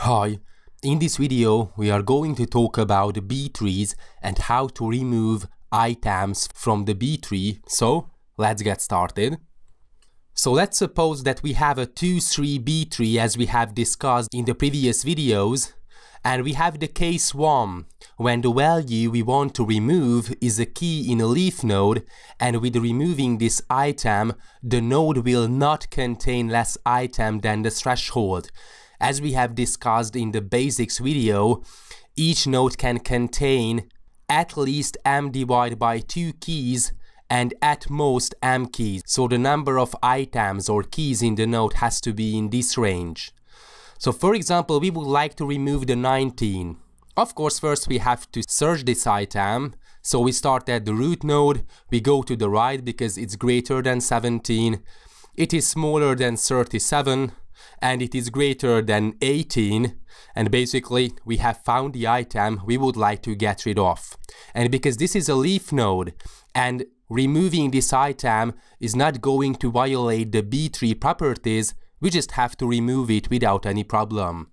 Hi, in this video we are going to talk about B trees and how to remove items from the B tree, so let's get started. So let's suppose that we have a 2-3 B tree as we have discussed in the previous videos, and we have the case 1 when the value we want to remove is a key in a leaf node, and with removing this item the node will not contain less item than the threshold. As we have discussed in the basics video, each node can contain at least m divided by 2 keys and at most m keys. So the number of items or keys in the node has to be in this range. So for example, we would like to remove the 19. Of course, first we have to search this item. So we start at the root node, we go to the right because it's greater than 17, it is smaller than 37, and it is greater than 18, and basically we have found the item we would like to get rid of. And because this is a leaf node and removing this item is not going to violate the B tree properties, we just have to remove it without any problem.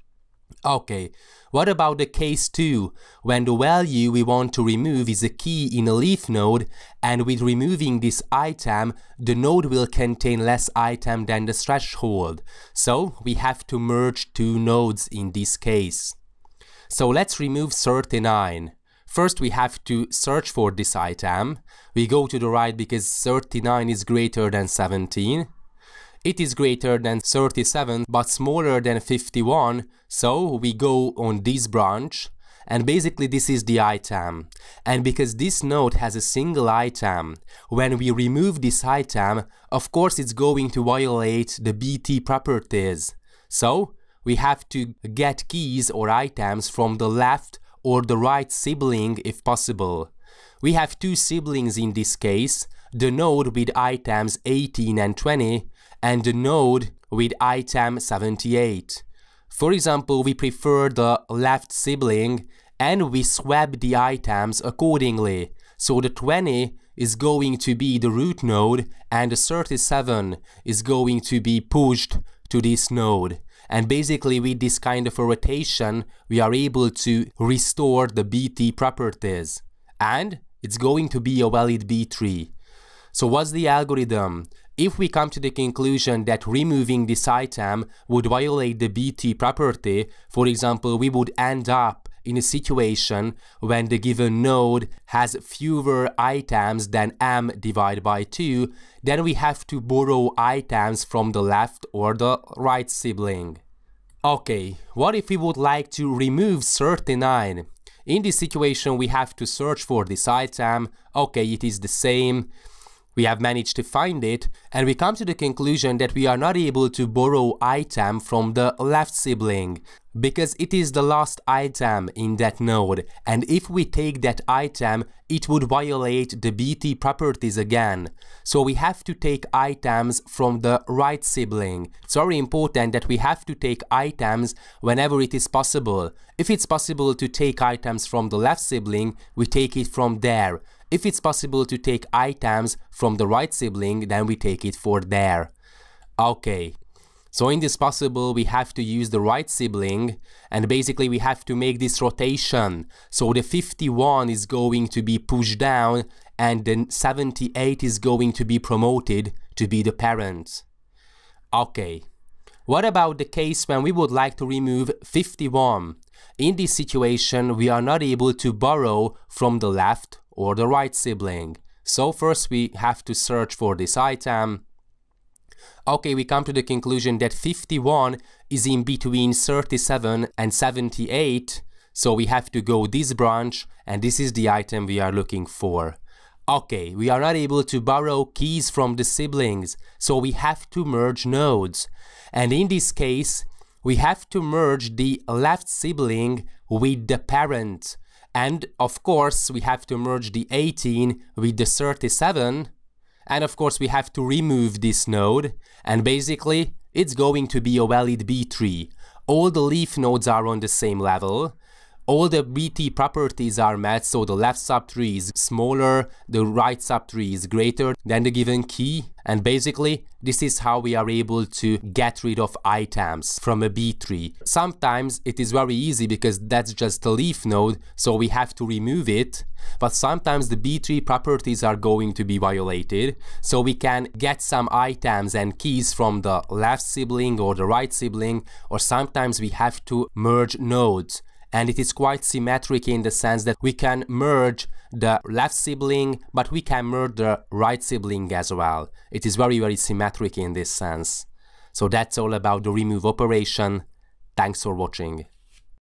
Okay, what about the case 2, when the value we want to remove is a key in a leaf node, and with removing this item, the node will contain less item than the threshold. So we have to merge 2 nodes in this case. So let's remove 39. First we have to search for this item. We go to the right because 39 is greater than 17. It is greater than 37 but smaller than 51, so we go on this branch, and basically this is the item. And because this node has a single item, when we remove this item, of course it's going to violate the BT properties. So we have to get keys or items from the left or the right sibling if possible. We have 2 siblings in this case, the node with items 18 and 20, and the node with item 78. For example, we prefer the left sibling and we swap the items accordingly. So the 20 is going to be the root node and the 37 is going to be pushed to this node. And basically with this kind of a rotation we are able to restore the BT properties. And it's going to be a valid B tree. So what's the algorithm? If we come to the conclusion that removing this item would violate the BT property, for example, we would end up in a situation when the given node has fewer items than m divided by 2, then we have to borrow items from the left or the right sibling. Okay, what if we would like to remove 39? In this situation we have to search for this item. Okay, it is the same. We have managed to find it, and we come to the conclusion that we are not able to borrow item from the left sibling because it is the last item in that node, and if we take that item it would violate the BT properties again. So we have to take items from the right sibling. It's very important that we have to take items whenever it is possible. If it's possible to take items from the left sibling, we take it from there. If it's possible to take items from the right sibling, then we take it for there. Okay, so in this possible we have to use the right sibling, and basically we have to make this rotation. So the 51 is going to be pushed down and then 78 is going to be promoted to be the parent. Okay, what about the case when we would like to remove 51? In this situation we are not able to borrow from the left or the right sibling. So first we have to search for this item. Okay, we come to the conclusion that 51 is in between 37 and 78, so we have to go this branch, and this is the item we are looking for. Okay, we are not able to borrow keys from the siblings, so we have to merge nodes. And in this case, we have to merge the left sibling with the parent. And of course we have to merge the 18 with the 37, and of course we have to remove this node, and basically it's going to be a valid B tree. All the leaf nodes are on the same level. all the B-tree properties are met, so the left subtree is smaller, the right subtree is greater than the given key, and basically this is how we are able to get rid of items from a B-tree. Sometimes it is very easy because that's just a leaf node, so we have to remove it, but sometimes the B-tree properties are going to be violated, so we can get some items and keys from the left sibling or the right sibling, or sometimes we have to merge nodes. And it is quite symmetric in the sense that we can merge the left sibling, but we can merge the right sibling as well. It is very, very symmetric in this sense. So that's all about the remove operation. Thanks for watching.